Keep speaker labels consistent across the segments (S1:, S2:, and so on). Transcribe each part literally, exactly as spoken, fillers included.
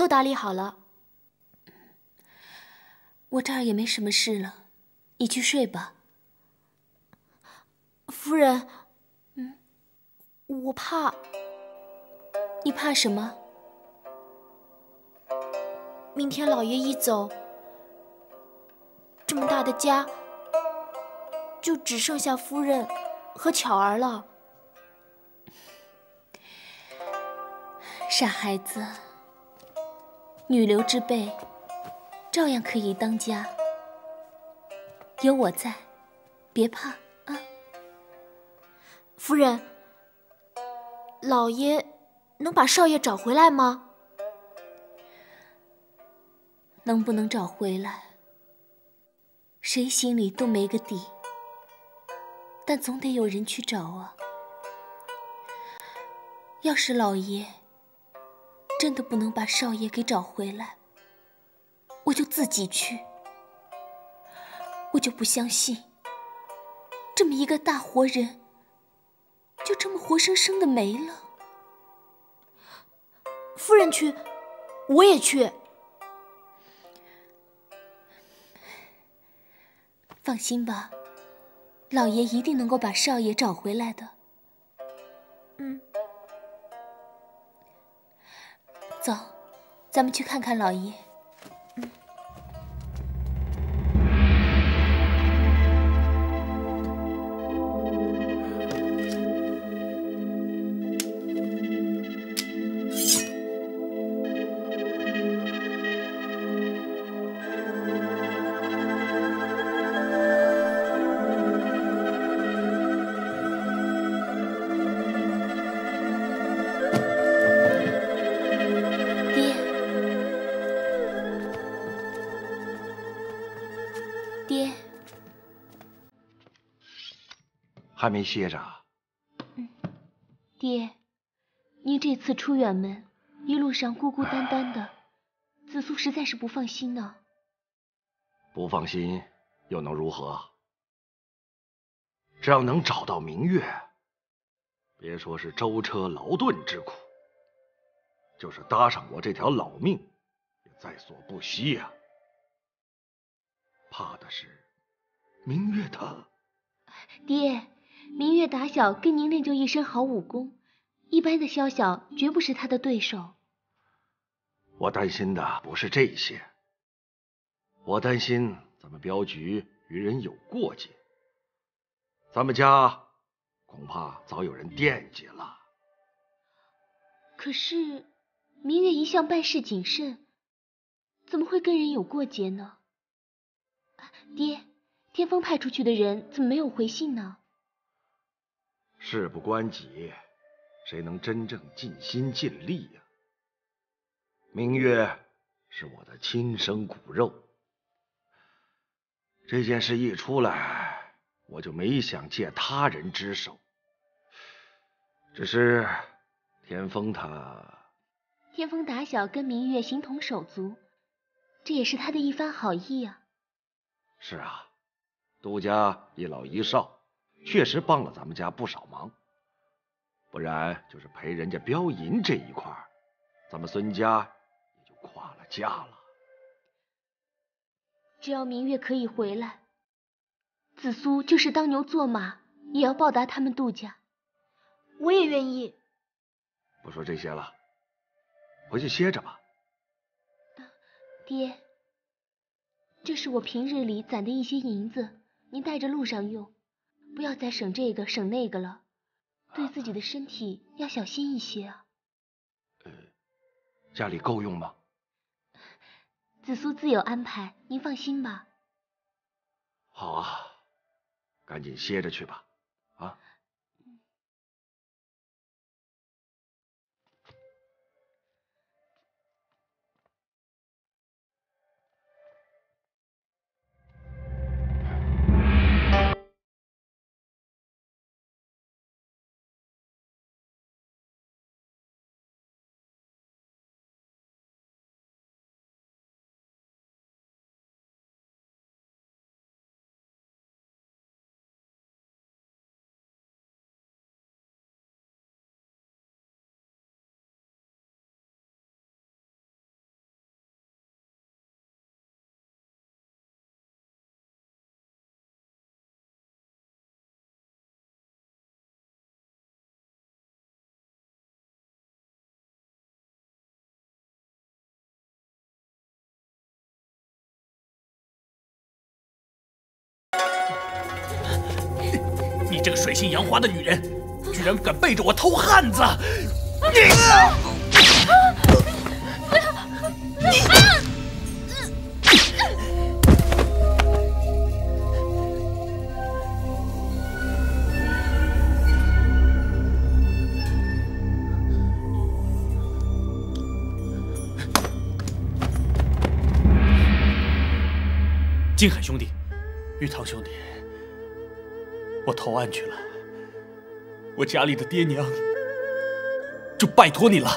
S1: 都打理好了。
S2: 我这儿也没什么事了，你去睡吧。
S1: 夫人，嗯，我怕。
S2: 你怕什么？
S1: 明天老爷一走，这么大的家就只剩下夫人和巧儿了。
S2: 傻孩子，女流之辈照样可以当家。有我在，别怕啊。
S1: 夫人，老爷能把少爷找回来吗？
S2: 能不能找回来，谁心里都没个底，但总得有人去找啊。要是老爷真的不能把少爷给找回来，我就自己去。我就不相信，这么一个大活人，就这么活生生的没了。
S1: 夫人去，我也去。
S2: 放心吧，老爷一定能够把少爷找回来的。
S1: 嗯。
S2: 走，咱们去看看老爷。
S1: 嗯。
S3: 还没歇着？
S2: 嗯，爹，您这次出远门，一路上孤孤单单的，子苏实在是不放心呢。
S3: 不放心又能如何？只要能找到明月，别说是舟车劳顿之苦，就是搭上我这条老命，也在所不惜呀、啊。怕的是明月他……
S2: 爹。明月打小跟您练就一身好武功，一般的宵小绝不是他的对手。
S3: 我担心的不是这些，我担心咱们镖局与人有过节，咱们家恐怕早有人惦记了。
S2: 可是明月一向办事谨慎，怎么会跟人有过节呢？爹，天风派出去的人怎么没有回信呢？
S3: 事不关己，谁能真正尽心尽力呀、啊？明月是我的亲生骨肉，这件事一出来，我就没想借他人之手。只是天风他……
S2: 天风打小跟明月形同手足，这也是他的一番好意啊。
S3: 是啊，杜家一老一少，确实帮了咱们家不少忙，不然就是赔人家镖银这一块，咱们孙家也就垮了家了。
S2: 只要明月可以回来，子苏就是当牛做马，也要报答他们杜家。
S1: 我也愿意。
S3: 不说这些了，回去歇着吧。
S2: 爹，这是我平日里攒的一些银子，您带着路上用，不要再省这个省那个了，对自己的身体要小心一些啊。
S3: 呃，家里够用吗？
S2: 子苏自有安排，您放心吧。
S3: 好啊，赶紧歇着去吧。啊。
S4: 这个水性杨花的女人，居然敢背着我偷汉子！你！金海兄弟，玉堂兄弟，我投案去了。我家里的爹娘就拜托你了。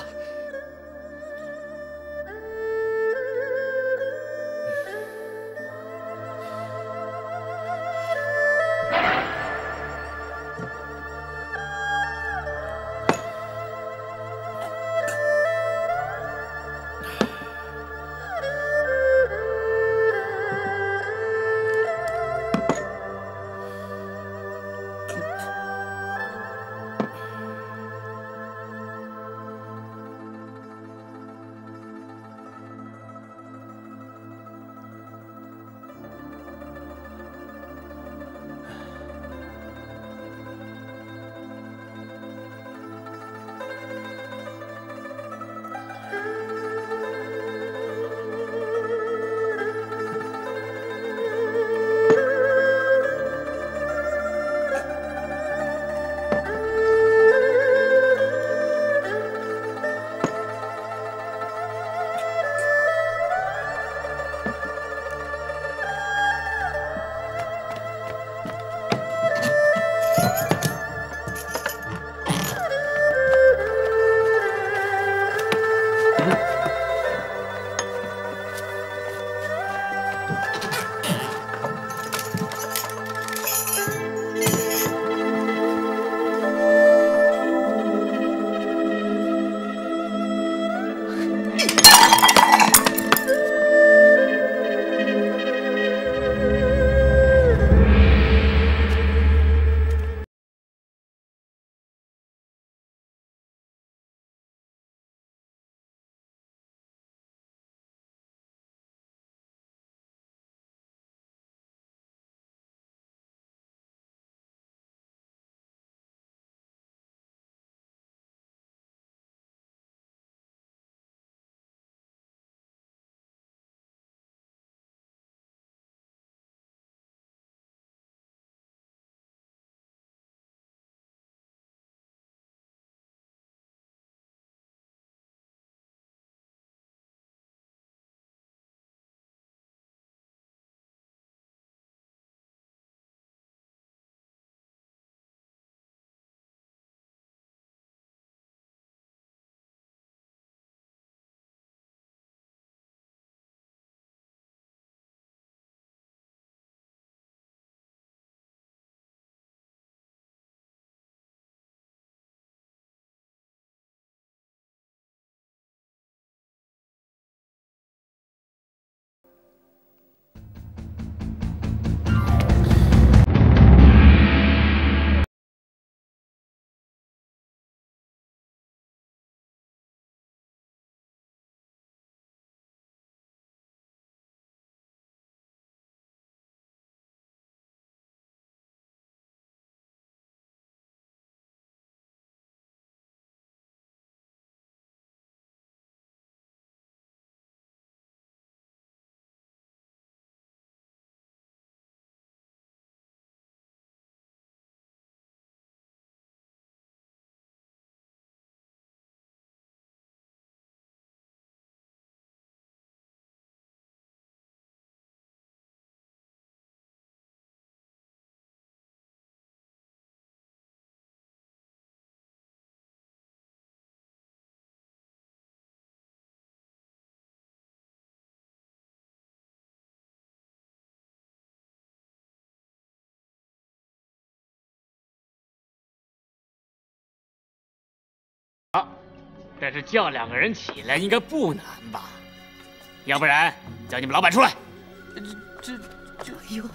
S5: 但是叫两个人起来应该不难吧？要不然叫你们老板出来。
S6: 这这这哟，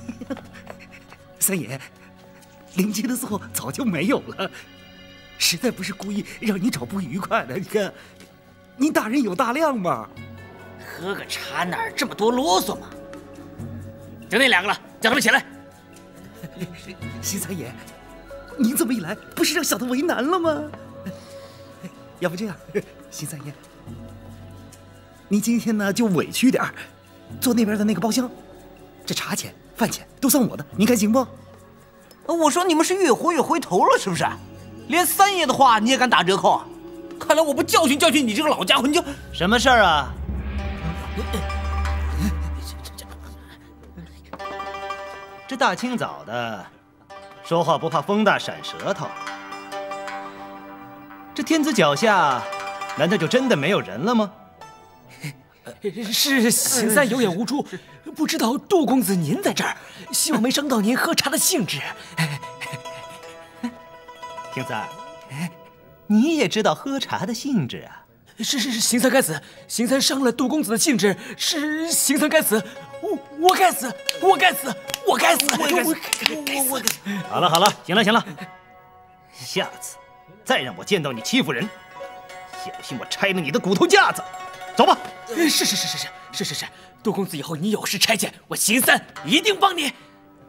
S6: 三爷，灵机的错早就没有了，实在不是故意让你找不愉快的。你看，您大人有大量嘛。
S5: 喝个茶哪儿这么多啰嗦嘛？就那两个了，叫他们起来。
S6: 西三爷， 您这么一来，不是让小的为难了吗？要不这样，邢三爷，您今天呢就委屈点儿，坐那边的那个包厢，这茶钱、饭钱都算我的，您看行不？
S7: 我说你们是越活越回头了，是不是？连三爷的话你也敢打折扣？看来我不教训教训你这个老家伙，你就
S8: 什么事儿啊？这大清早的，说话不怕风大闪舌头。这天子脚下，难道就真的没有人了吗？
S9: 是邢三有眼无珠，不知道杜公子您在这儿，希望没伤到您喝茶的兴致。
S8: 听三，你也知道喝茶的性质啊？
S9: 是是是，邢三该死，邢三伤了杜公子的兴致，是邢三该死，我我该死，我该死，我该死，我该死，我该死。
S8: 好了好了，行了行了，下次再让我见到你欺负人，小心我拆了你的骨头架子。走吧。
S9: 是是是是是是是是，杜公子以后你有事差遣，我邢三一定帮你。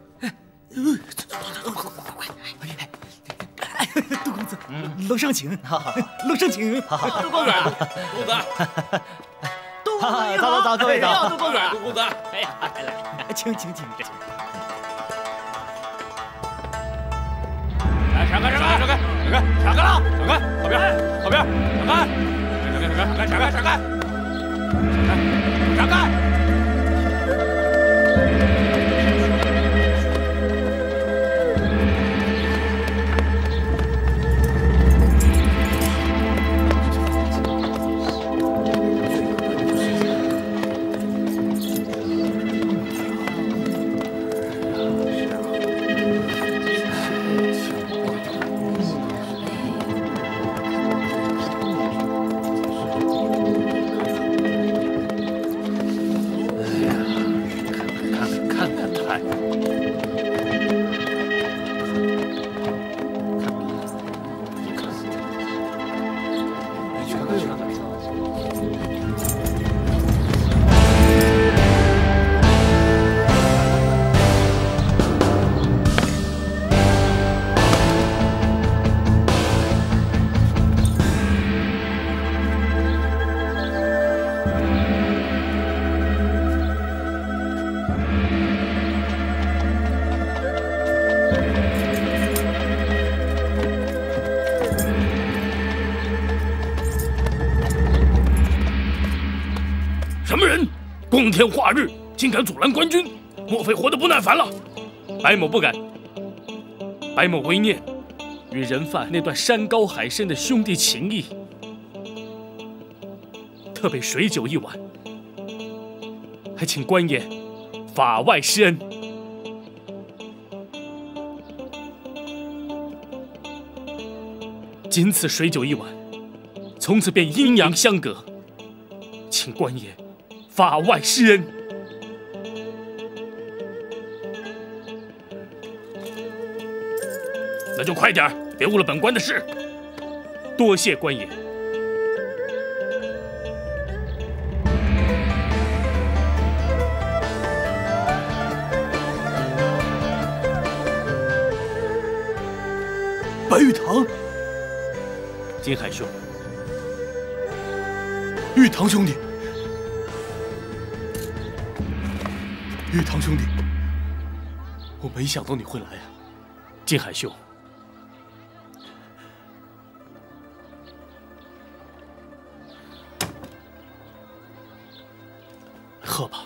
S6: 杜公子，楼上请。好好，楼上请。
S8: 好好，
S5: 杜公子，杜公子，
S8: 杜公子，走走走，各位走。
S5: 杜公子，杜公子，哎呀，来来，
S6: 请请请。
S5: 来，闪开，闪开，闪开，闪开，闪开了，闪开，后边，后边，闪开，闪开，闪开，闪开，闪开，闪开，闪开。
S10: 什么人？光天化日，竟敢阻拦官军？莫非活得不耐烦了？
S4: 白某不敢。白某为念与人犯那段山高海深的兄弟情谊，特备水酒一碗，还请官爷法外施恩。仅此水酒一碗，从此便阴阳相隔，请官爷法外施恩。
S10: 那就快点，别误了本官的事。
S4: 多谢官爷。
S9: 白玉堂，
S4: 金海兄，
S9: 玉堂兄弟，玉堂兄弟，
S4: 我没想到你会来啊，金海兄。喝吧。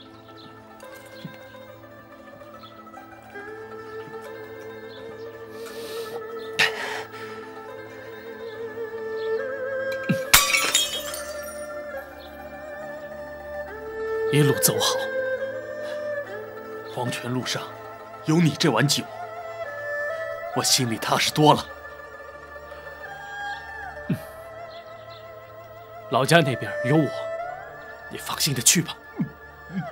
S4: 一路走好，黄泉路上有你这碗酒，我心里踏实多了。嗯，老家那边有我，你放心的去吧。嗯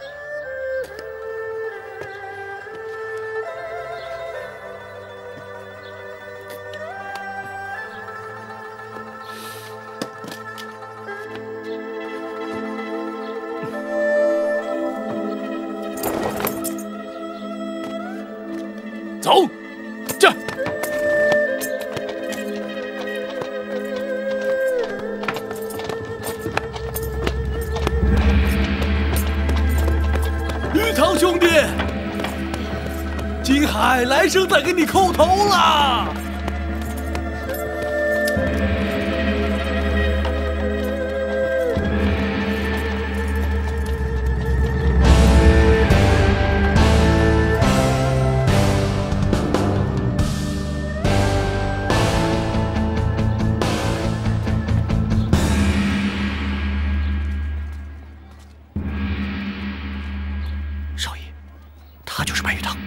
S10: 走，这。
S9: 堂兄弟，金海来生再给你叩头了。
S4: 少爷，他就是白玉堂。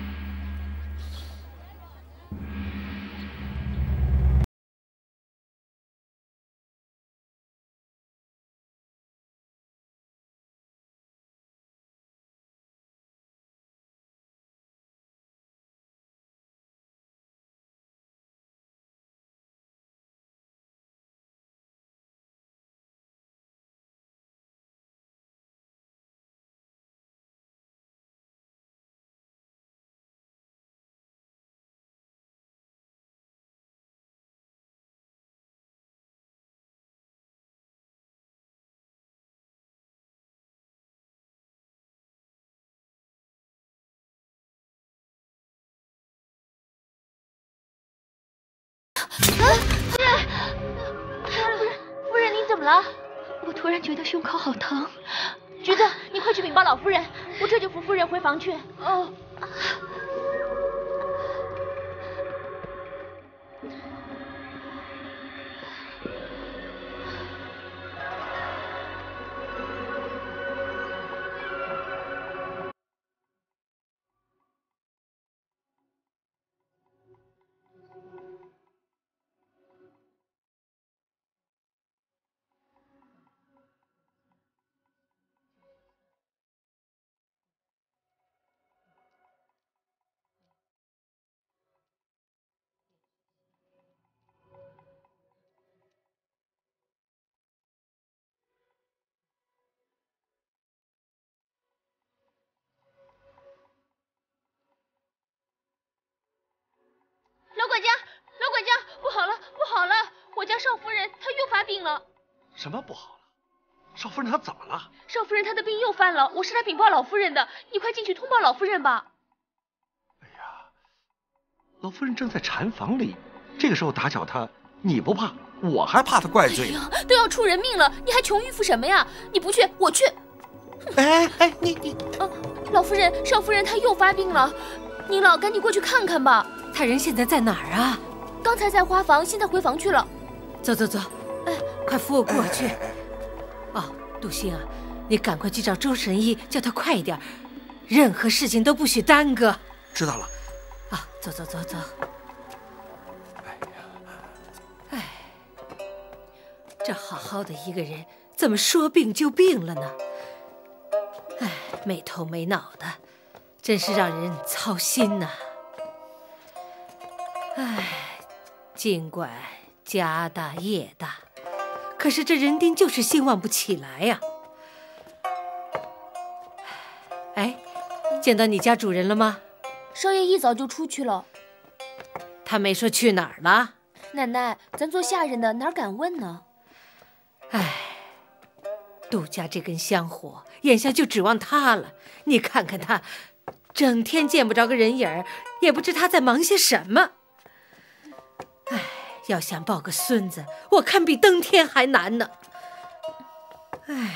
S1: 夫人，夫人，夫人，您怎么了？
S2: 我突然觉得胸口好疼。
S1: 橘子，你快去禀报老夫人，我这就扶夫人回房去。
S2: 哦。
S1: 老管家，老管家，不好了，不好了！我家少夫人她又发病了。
S3: 什么不好了？少夫人她怎么了？
S1: 少夫人她的病又犯了，我是来禀报老夫人的，你快进去通报老夫人吧。
S3: 哎呀，老夫人正在禅房里，这个时候打搅她，你不怕，我还怕她怪罪呢。
S1: 哎呀，都要出人命了，你还穷迂腐什么呀？你不去，我去。
S3: 哎哎，你你，
S1: 啊，老夫人，少夫人她又发病了，您老赶紧过去看看吧。
S11: 他人现在在哪儿啊？
S1: 刚才在花房，现在回房去了。
S11: 走走走，哎，快扶我过去。哦，杜兴啊，你赶快去找周神医，叫他快一点，任何事情都不许耽搁。
S3: 知道了。
S11: 啊，走走走走。
S3: 哎呀，
S11: 哎，这好好的一个人，怎么说病就病了呢？哎，没头没脑的，真是让人操心呐。唉，尽管家大业大，可是这人丁就是兴旺不起来呀。哎，见到你家主人了吗？
S1: 少爷一早就出去了。
S11: 他没说去哪儿了？
S1: 奶奶，咱做下人的哪敢问呢？
S11: 唉，杜家这根香火，眼下就指望他了。你看看他，整天见不着个人影儿，也不知他在忙些什么。唉，要想抱个孙子，我看比登天还难呢。哎呀！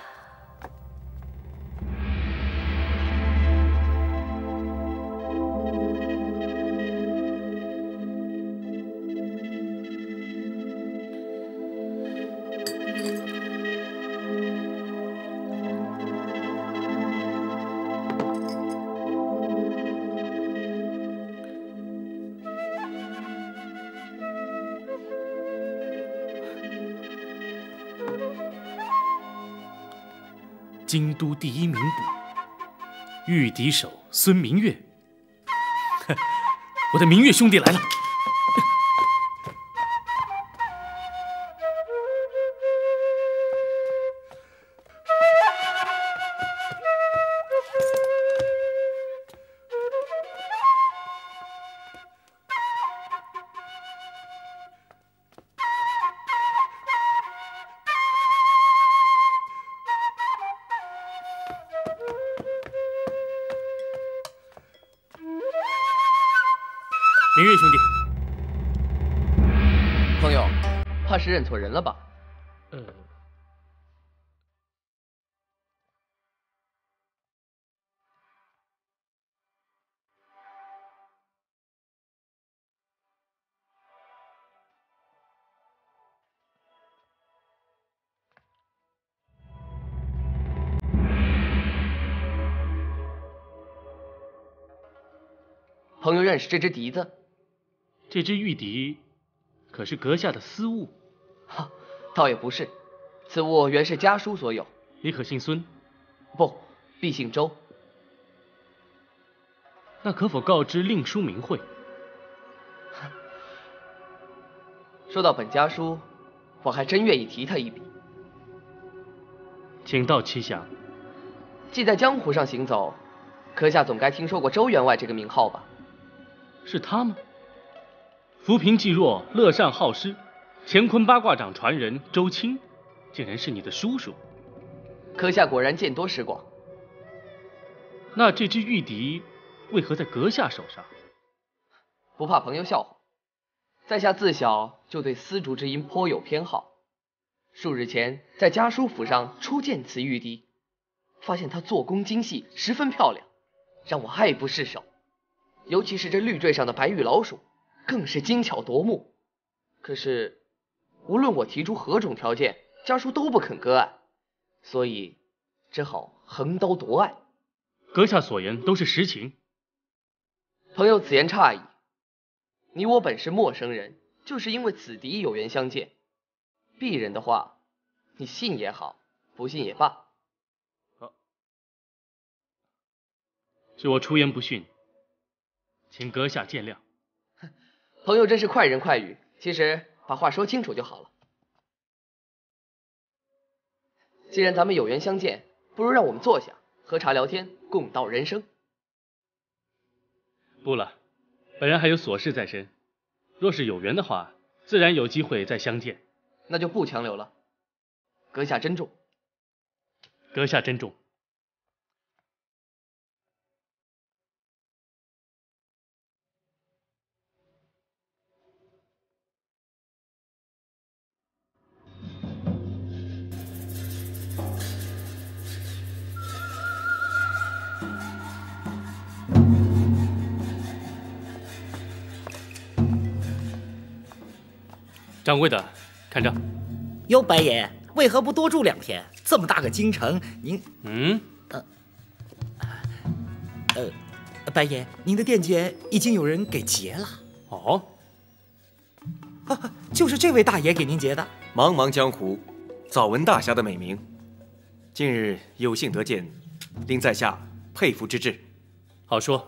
S4: 京都第一名捕，御敌手孙明月。我的明月兄弟来了。 明月兄弟，
S12: 朋友，怕是认错人了吧？
S4: 呃，
S12: 朋友认识这只笛子？
S4: 这只玉笛可是阁下的私物？
S12: 哈，倒也不是，此物原是家叔所有。
S4: 你可姓孙？
S12: 不，必姓周。
S4: 那可否告知令叔名讳？
S12: 说到本家叔，我还真愿意提他一笔。
S4: 请道其详。
S12: 既在江湖上行走，阁下总该听说过周员外这个名号吧？
S4: 是他吗？扶贫济弱，乐善好施，乾坤八卦掌传人周青，竟然是你的叔叔。
S12: 阁下果然见多识广。
S4: 那这只玉笛为何在阁下手上？
S12: 不怕朋友笑话，在下自小就对丝竹之音颇有偏好。数日前在家叔府上初见此玉笛，发现它做工精细，十分漂亮，让我爱不释手。尤其是这绿坠上的白玉老鼠，更是精巧夺目。可是无论我提出何种条件，家叔都不肯割爱，所以只好横刀夺爱。
S4: 阁下所言都是实情。
S12: 朋友此言差矣，你我本是陌生人，就是因为此笛有缘相见。鄙人的话，你信也好，不信也罢。
S4: 好，是我出言不逊，请阁下见谅。
S12: 朋友真是快人快语，其实把话说清楚就好了。既然咱们有缘相见，不如让我们坐下喝茶聊天，共道人生。
S4: 不了，本人还有琐事在身，若是有缘的话，自然有机会再相见。
S12: 那就不强留了。阁下珍重。
S4: 阁下珍重。掌柜的，看账。
S6: 哟，白爷，为何不多住两天？这么大个京城，您……
S4: 嗯，
S6: 呃，呃，白爷，您的店家已经有人给劫了。
S4: 哦，
S6: 啊，就是这位大爷给您劫的。
S13: 茫茫江湖，早闻大侠的美名，今日有幸得见，令在下佩服之至。
S4: 好说。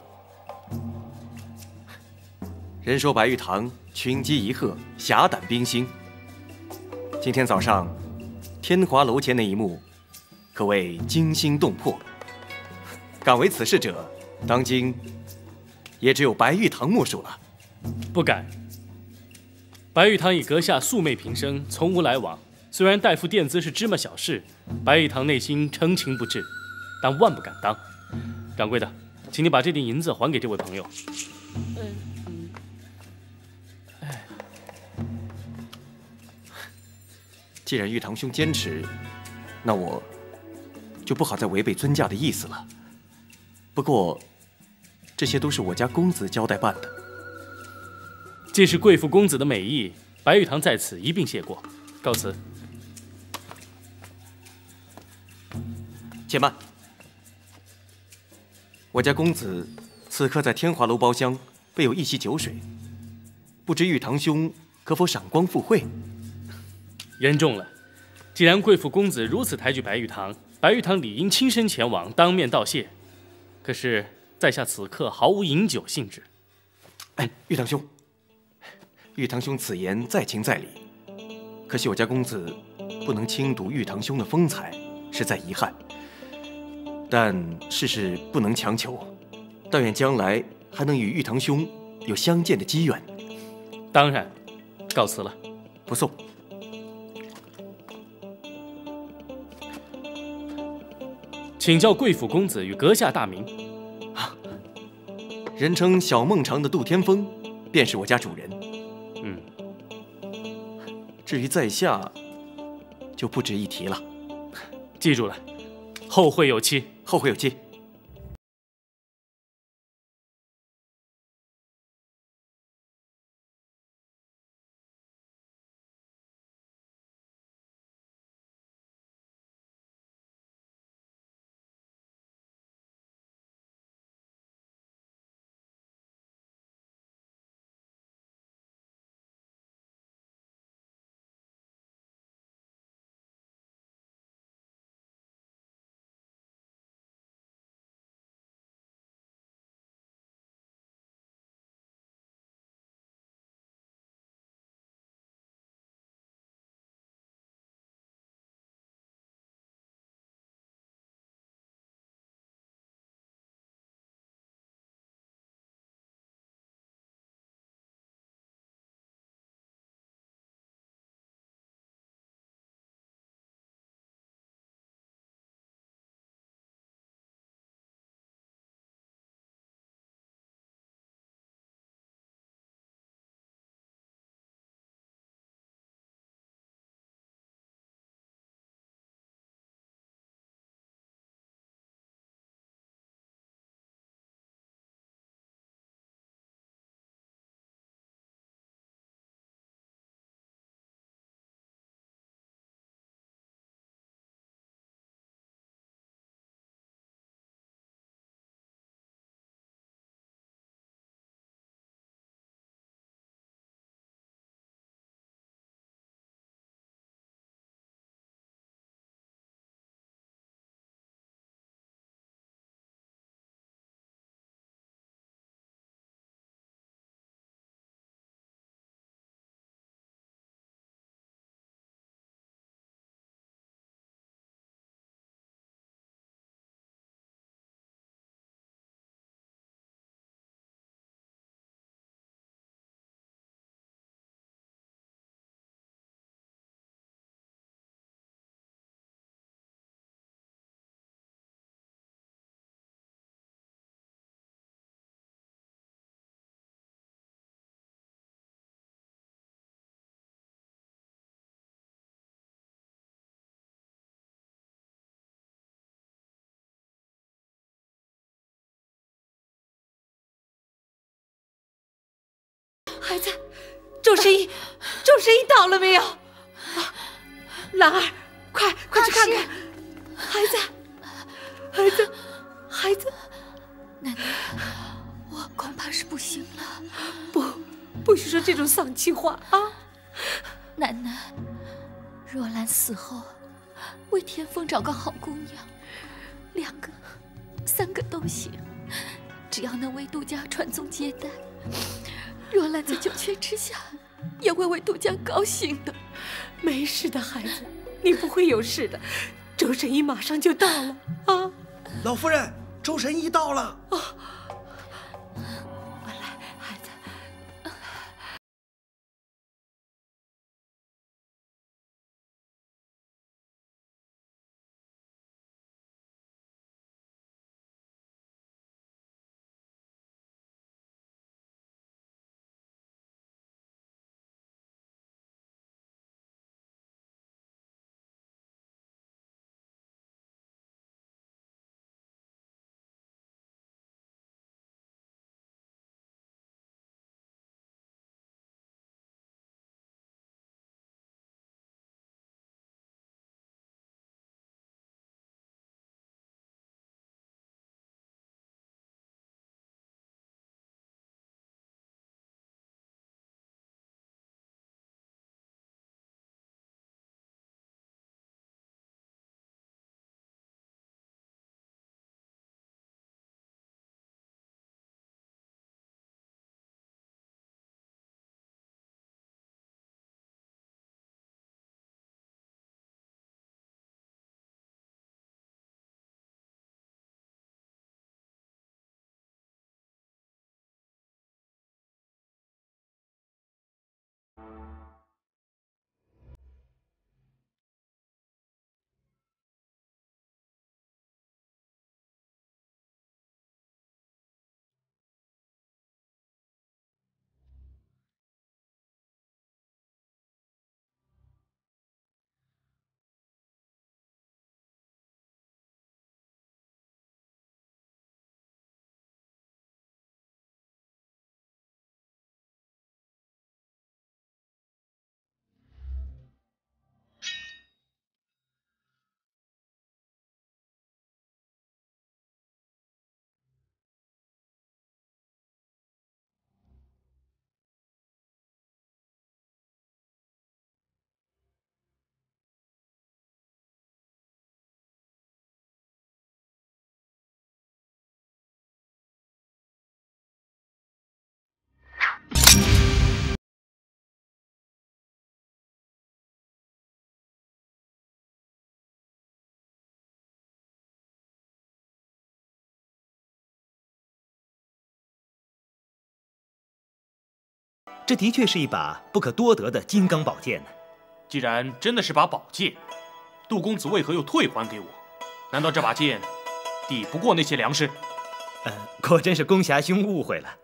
S13: 人说白玉堂群鸡一鹤，侠胆冰心。今天早上天华楼前那一幕，可谓惊心动魄。敢为此事者，当今也只有白玉堂莫属了。
S4: 不敢。白玉堂以阁下素昧平生，从无来往。虽然代付垫资是芝麻小事，白玉堂内心澄情不至，但万不敢当。掌柜的，请你把这点银子还给这位朋友。
S13: 既然玉堂兄坚持，那我就不好再违背尊驾的意思了。不过，这些都是我家公子交代办的。
S4: 既是贵妇公子的美意，白玉堂在此一并谢过，告辞。
S13: 且慢，我家公子此刻在天华楼包厢备有一席酒水，不知玉堂兄可否赏光赴会？
S4: 言重了。既然贵妇公子如此抬举白玉堂，白玉堂理应亲身前往，当面道谢。可是在下此刻毫无饮酒兴致。
S13: 哎，玉堂兄，玉堂兄此言在情在理，可惜我家公子不能轻读玉堂兄的风采，实在遗憾。但世事不能强求，但愿将来还能与玉堂兄有相见的机缘。
S4: 当然，告辞了。
S13: 不送。
S4: 请教贵府公子与阁下大名。
S13: 人称小孟尝的杜天风， 便是我家主人。
S4: 嗯，
S13: 至于在下，就不值一提了。
S4: 记住了，后会有期。
S13: 后会有期。
S11: 孩子，周神医，周神医到了没有？啊，兰儿，快快去看看，孩子，孩子，孩子，
S2: 奶奶，我恐怕是不行了。
S11: 不，不许说这种丧气话啊！
S2: 奶奶，若兰死后，为天风找个好姑娘，两个、三个都行，只要能为杜家传宗接代。若兰在九泉之下，也会为杜家高兴的。
S11: 没事的，孩子，你不会有事的。周神医马上就到了啊！
S6: 老夫人，周神医到了。
S11: 啊
S6: 这的确是一把不可多得的金刚宝剑呢。
S5: 既然真的是把宝剑，杜公子为何又退还给我？难道这把剑抵不过那些粮食？
S6: 呃，果真是宫侠兄误会了。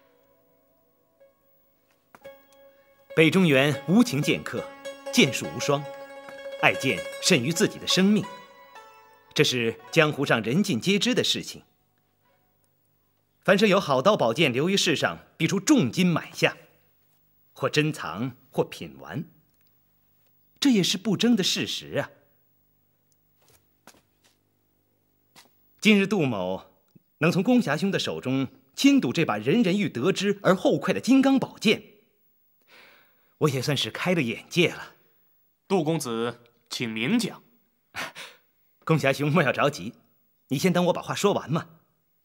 S6: 北中原无情剑客，剑术无双，爱剑甚于自己的生命，这是江湖上人尽皆知的事情。凡是有好刀宝剑流于世上，必出重金买下，或珍藏，或品玩，这也是不争的事实啊。今日杜某能从宫侠兄的手中亲睹这把人人欲得之而后快的金刚宝剑，我也算是开了眼界了。
S5: 杜公子，请明讲。
S6: 宫侠兄莫要着急，你先等我把话说完嘛。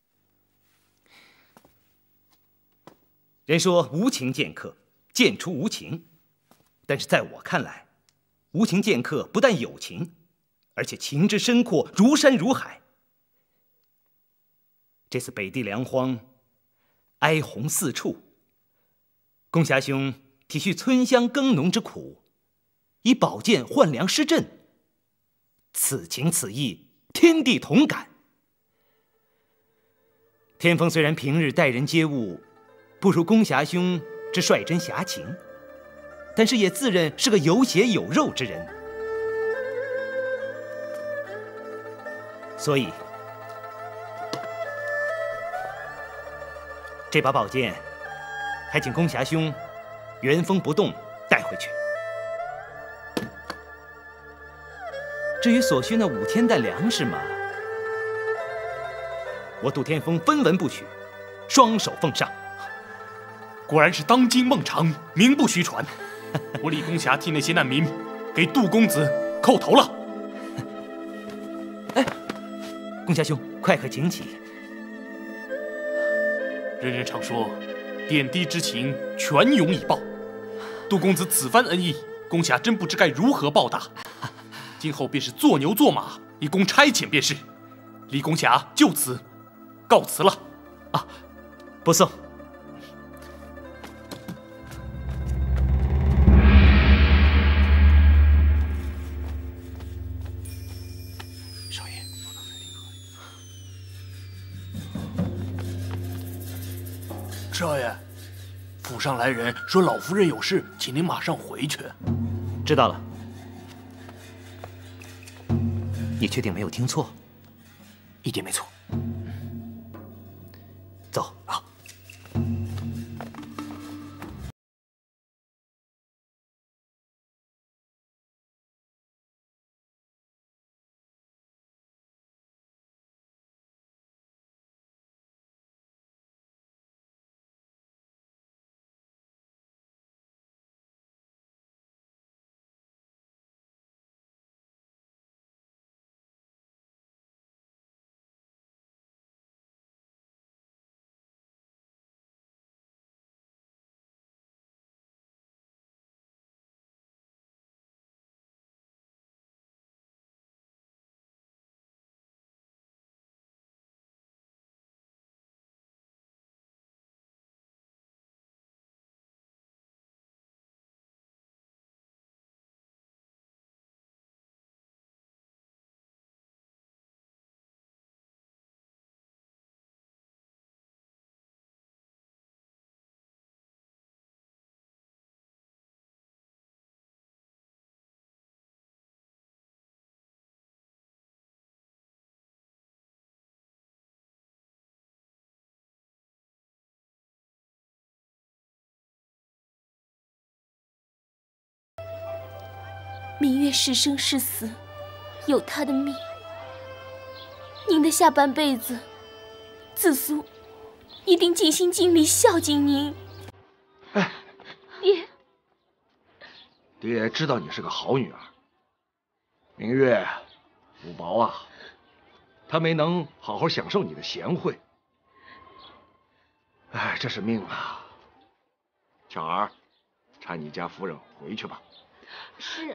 S6: 人说无情剑客，剑出无情，但是在我看来，无情剑客不但有情，而且情之深阔，如山如海。这次北地粮荒，哀鸿四处，宫侠兄体恤村乡耕农之苦，以宝剑换粮施赈，此情此意，天地同感。天风虽然平日待人接物不如宫侠兄之率真侠情，但是也自认是个有血有肉之人，所以这把宝剑还请宫侠兄原封不动带回去。至于所需那五千担粮食嘛，我杜天风分文不取，双手奉上。
S5: 果然是当今孟尝，名不虚传。我李公侠替那些难民给杜公子叩头了。
S6: 哎，宫侠兄，快快请起。
S5: 人人常说，点滴之情，泉涌以报。杜公子此番恩义，公侠真不知该如何报答。今后便是做牛做马，以供差遣便是。李公侠就此告辞了。
S6: 啊，不送。
S13: 少爷，
S10: 少爷，府上来人说老夫人有事，请您马上回去。
S6: 知道了。你确定没有听错？
S10: 一点没错。
S6: 走啊！
S2: 明月是生是死，有他的命。您的下半辈子，子苏一定尽心尽力孝敬您。
S3: 哎，
S2: 爹，
S3: 爹知道你是个好女儿。明月福薄啊，她没能好好享受你的贤惠。哎，这是命啊。巧儿，搀你家夫人回去吧。
S1: 是。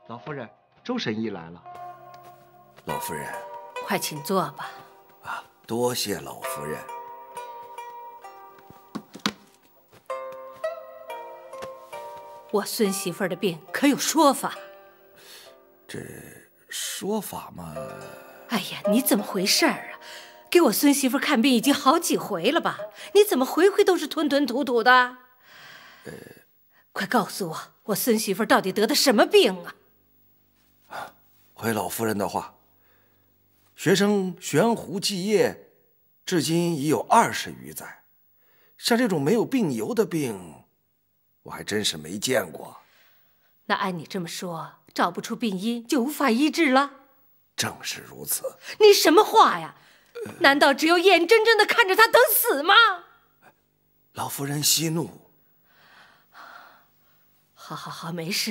S3: 老夫人，周神医来了。
S14: 老夫人，
S11: 快请坐吧。
S14: 啊，多谢老夫人。
S11: 我孙媳妇儿的病可有说法？
S14: 这说法嘛……
S11: 哎呀，你怎么回事儿啊？给我孙媳妇儿看病已经好几回了吧？你怎么回回都是吞吞吐吐的？
S14: 呃，
S11: 快告诉我，我孙媳妇儿到底得的什么病啊？
S14: 回老夫人的话，学生悬壶济夜，至今已有二十余载，像这种没有病由的病，我还真是没见过。
S11: 那按你这么说，找不出病因就无法医治了？
S14: 正是如此。
S11: 你什么话呀？难道只有眼睁睁的看着他等死吗？
S14: 老夫人息怒。
S11: 好好好，没事。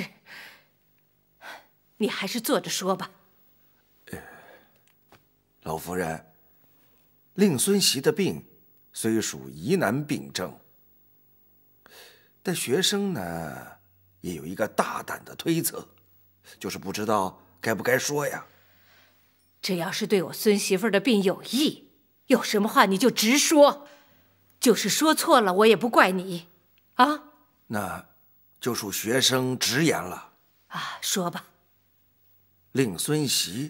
S11: 你还是坐着说吧。
S14: 呃，老夫人，令孙媳的病虽属疑难病症，但学生呢也有一个大胆的推测，就是不知道该不该说呀。
S11: 只要是对我孙媳妇的病有益，有什么话你就直说，就是说错了我也不怪你，啊？
S14: 那就属学生直言了。
S11: 啊，说吧。
S14: 令孙媳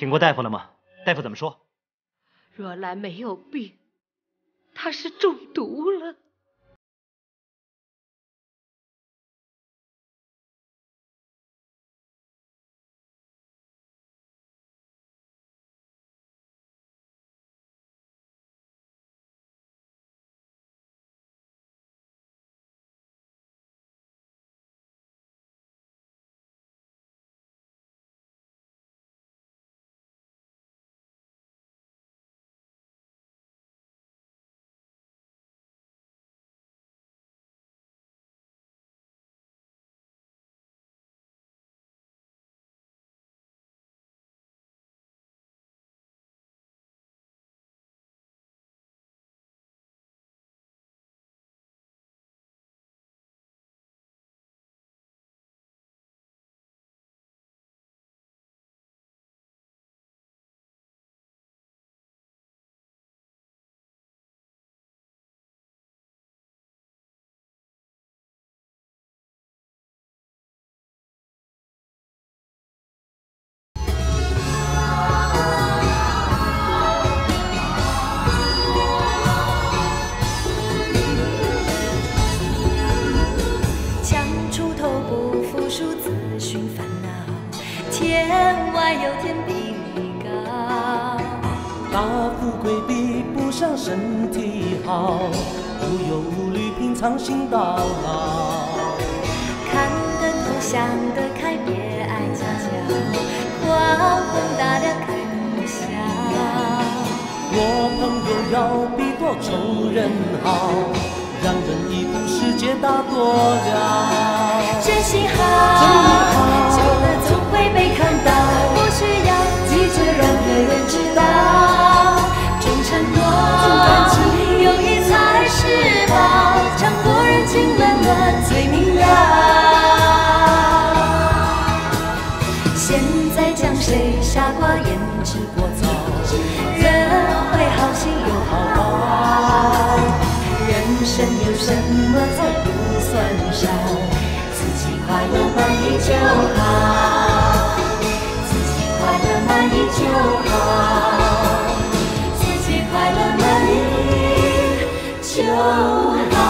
S8: 请过大夫了吗？大夫怎么说？
S11: 若兰没有病，她是中毒了。
S15: 天外有天比你高，
S16: 大富贵比不上身体好，无忧无虑平常心到老。
S15: 看得透想得开，别爱计较，宽宏大量开不笑。
S16: 我朋友要比多仇人好，让人一步世界大多了。
S15: 真心好，久了总会被看到，不需要记住让别人知道。忠诚多，友谊才是宝，常过人情冷暖最明了。现在将谁傻瓜胭脂过早，人会好心有好报。人生有什么才不算少？自己快乐满意就好，自己快乐满意就好，自己快乐满意就好。